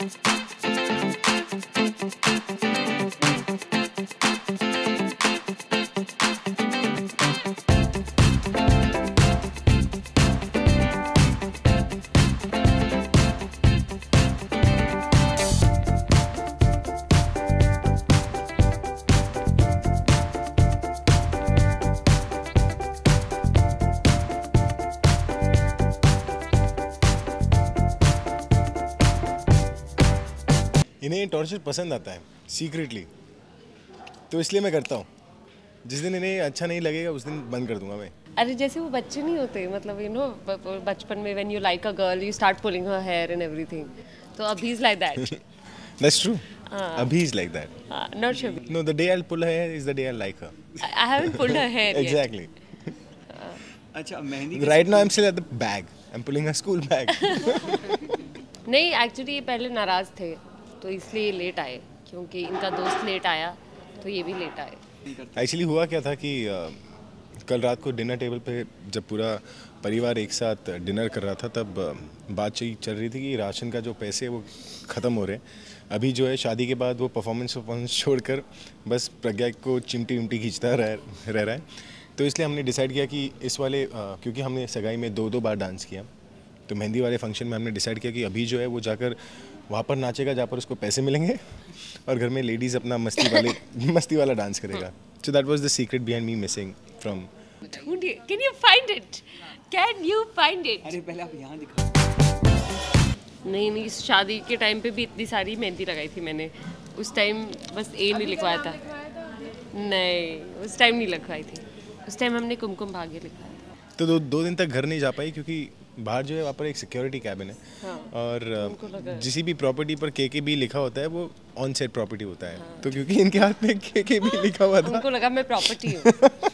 इन्हें टॉर्चर पसंद आता है सीक्रेटली, तो इसलिए मैं करता हूँ। जिस दिन इन्हें अच्छा नहीं लगेगा उस दिन बंद कर दूंगा मैं। अरे जैसे वो बच्चे नहीं होते, मतलब यू नो बचपन में when you like a girl you start pulling her hair and everything, तो अभी is like that. That's true, अभी is like that. Not sure. No, the day I pull her hair is the day I like her. I haven't pulled her hair yet. Exactly. अच्छा, mehndi right now I am still at the bag, I am pulling a school bag. नहीं, actually ये पहले नाराज थे तो इसलिए late आए, क्योंकि इनका दोस्त लेट आया तो ये भी लेट आए। एक्चुअली हुआ क्या था कि कल रात को डिनर टेबल पे जब पूरा परिवार एक साथ डिनर कर रहा था तब बातचीत चल रही थी कि राशन का जो पैसे वो ख़त्म हो रहे हैं। अभी जो है शादी के बाद वो परफॉर्मेंस छोड़कर बस प्रज्ञा को चिमटी विमटी खींचता रह रहा है। तो इसलिए हमने डिसाइड किया कि इस वाले क्योंकि हमने सगाई में दो बार डांस किया, तो मेहंदी वाले फंक्शन में हमने डिसाइड किया कि अभी जो है वो जाकर वहाँ पर नाचेगा जहाँ पर उसको पैसे मिलेंगे, और घर में लेडीज़ अपना मस्ती वाला डांस करेगा। So that was the secret behind me missing from. Can you find it? Can you find it? अरे पहले आप यहाँ दिखाओ। नहीं, इस शादी के टाइम पे भी इतनी सारी मेहंदी लगाई थी मैंने। उस टाइम बस ए नहीं लिखवाया था। नहीं, उस टाइम नहीं लिखवाई थी। उस टाइम हमने कुमकुम भाग्य लिखवाया था। तो दो दिन तक घर नहीं जा पाई क्योंकि बाहर जो है वहाँ पर एक सिक्योरिटी कैबिन है। हाँ। और जिस भी प्रॉपर्टी पर के लिखा होता है वो ऑन सेट प्रॉपर्टी होता है। हाँ। तो क्योंकि इनके हाथ में के लिखा हुआ था, उनको लगा मैं प्रॉपर्टी हूँ।